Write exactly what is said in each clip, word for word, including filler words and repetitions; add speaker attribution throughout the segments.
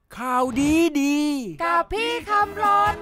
Speaker 1: ข่าวดีดี
Speaker 2: กับพี่คำรน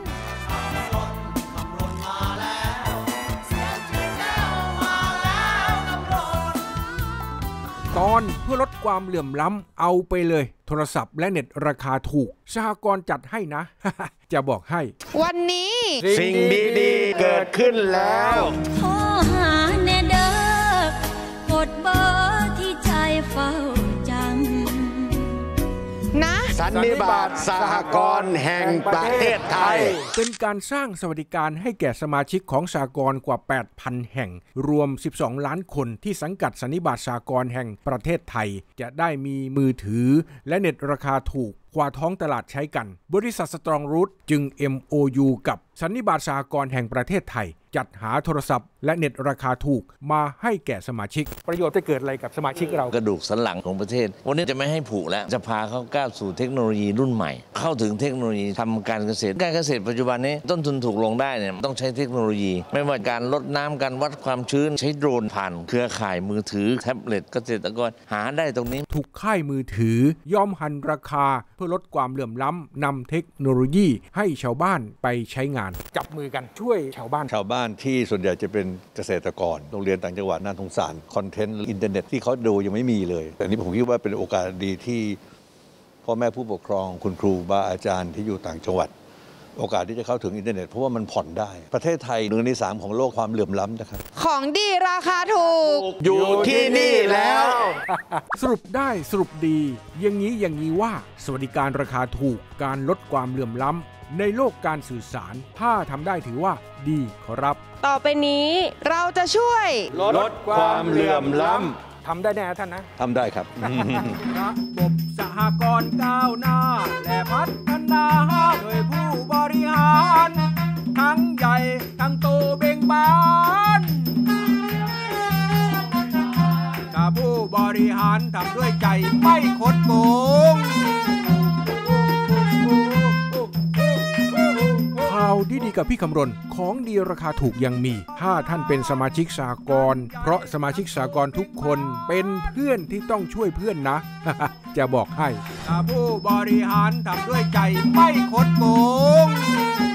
Speaker 1: ตอนเพื่อลดความเหลื่อมล้ำเอาไปเลยโทรศัพท์และเน็ตราคาถูกสหกรณ์จัดให้นะ จะบอกให้
Speaker 2: วันนี้
Speaker 3: สิ่งดีๆเกิดขึ้นแล้ว
Speaker 4: โทรหาแน่เด้อกดเบอร์ที่ใจเฝ้าจำ
Speaker 2: นะ
Speaker 3: สันนิบาตสหกรณ์แห่งประเทศไทย
Speaker 1: เป็นการสร้างสวัสดิการให้แก่สมาชิกของสหกรณ์กว่า แปดพัน แห่งรวมสิบสองล้านคนที่สังกัดสันนิบาตสหกรณ์แห่งประเทศไทยจะได้มีมือถือและเน็ตราคาถูกกว่าท้องตลาดใช้กันบริษัทสตรองรูทจึง เอ็ม โอ ยู กับสันนิบาตสหกรณ์แห่งประเทศไทยจัดหาโทรศัพท์และเน็ตราคาถูกมาให้แก่สมาชิกประโยชน์จะเกิดอะไรกับสมาชิกเรา
Speaker 5: กระดูกสันหลังของประเทศวันนี้จะไม่ให้ผุแล้วจะพาเขาก้าวสู่เทคโนโลยีรุ่นใหม่เข้าถึงเทคโนโลยีทำการเกษตรการเกษตรปัจจุบันนี้ต้นทุนถูกลงได้เนี่ยต้องใช้เทคโนโลยีไม่ว่าการลดน้ำการวัดความชื้นใช้โดรนผ่านเครือข่ายมือถือแท็บเล็ตเกษตรกรหาได้ตรงนี้
Speaker 1: ถูกค่ายมือถือยอมหันราคาเพื่อลดความเหลื่อมล้ำนำเทคโนโลยีให้ชาวบ้านไปใช้งานจับมือกันช่วยชาวบ้าน
Speaker 6: ชาวบ้านที่ส่วนใหญ่จะเป็นเกษตรกรโรงเรียนต่างจังหวัดน่าสงสารคอนเทนต์อินเทอร์เน็ตที่เขาดูยังไม่มีเลยแต่นี้ผมคิดว่าเป็นโอกาสดีที่พ่อแม่ผู้ปกครองคุณครูบาอาจารย์ที่อยู่ต่างจังหวัดโอกาสที่จะเข้าถึงอินเทอร์เน็ตเพราะว่ามันผ่อนได้ประเทศไทยหนึ่งในสามของโลกความเหลื่อมล้ำนะครับ
Speaker 2: ของดีราคาถูก
Speaker 3: อยู่ที่นี่แล้ว
Speaker 1: สรุปได้สรุปดีอย่างนี้อย่างนี้ว่าสวัสดิการราคาถูกการลดความเหลื่อมล้ำในโลกการสื่อสารถ้าทำได้ถือว่าดีครับ
Speaker 2: ต่อไปนี้เราจะช่วย
Speaker 3: ลดความเหลื่อมล้ำ
Speaker 1: ทำได้แน่ท่านนะ
Speaker 6: ทำได้ครับ
Speaker 1: ระบบสหกรณ์ก้าวหน้าและพัฒนาโดยผู้บริหารทั้งใหญ่ทั้งโตเบ่งบานถ้าผู้บริหารทำด้วยใจไม่คดโกงข่าวดีๆกับพี่คำรณของดีราคาถูกยังมีถ้าท่านเป็นสมาชิกสหกรณ์เพราะสมาชิกสหกรณ์ทุกคนเป็นเพื่อนที่ต้องช่วยเพื่อนนะ จะบอกให้ถ้าผู้บริหารทำด้วยใจไม่คดโกง